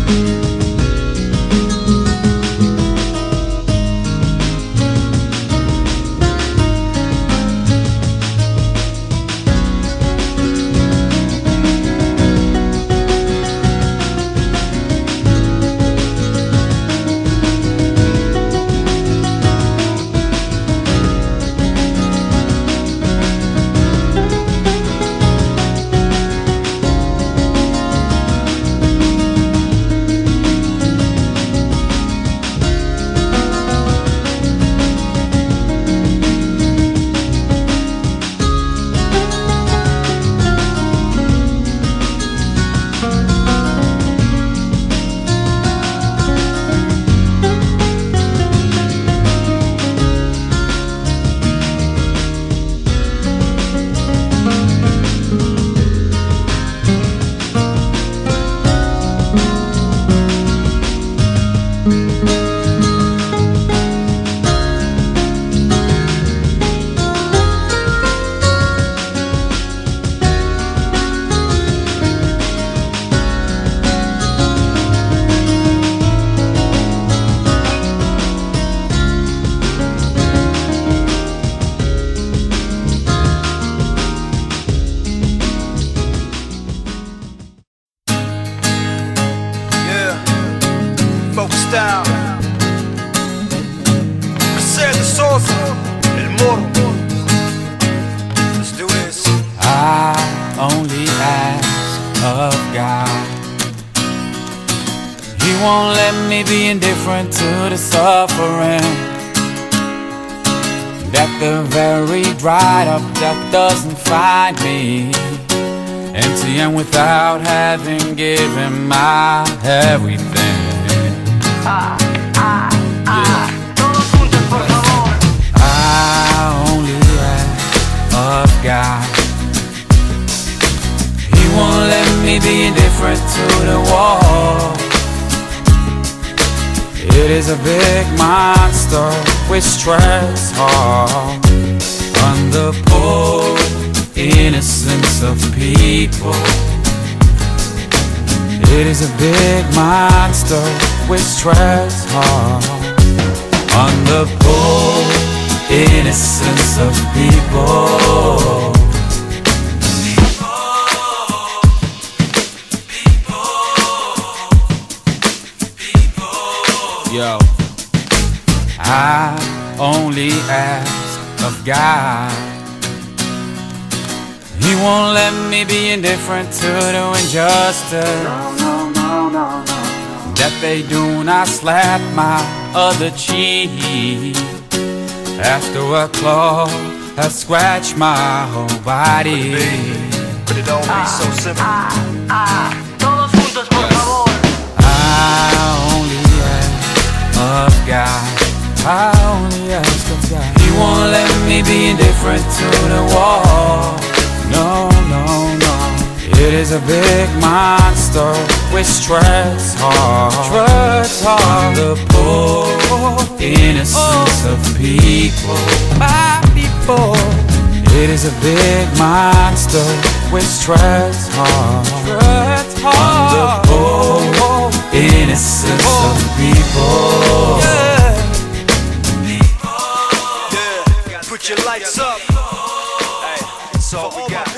style. Said the source, El Moro. Let's do this. I only ask of God. He won't let me be indifferent to the suffering, that the very dried up death doesn't find me empty and without having given my everything. Todos juntos, por favor. I only ask of God. He won't let me be indifferent to the war. It is a big monster which treads hard on the poor innocence of people. It is a big monster which treads hard on the poor innocence of people. Yo, I only ask of God. He won't let me be indifferent to the injustice, that they do not slap my other cheek after a claw has scratched my whole body. But it don't be so simple. Todos juntos, por favor. Of God, I only ask of God. He won't let me be indifferent to the war. No, no, no. It is a big monster which treads hard on the poor innocence of people. My people. It is a big monster which treads hard on the poor innocence of people. Yeah. Put your lights up. Hey, that's all we got.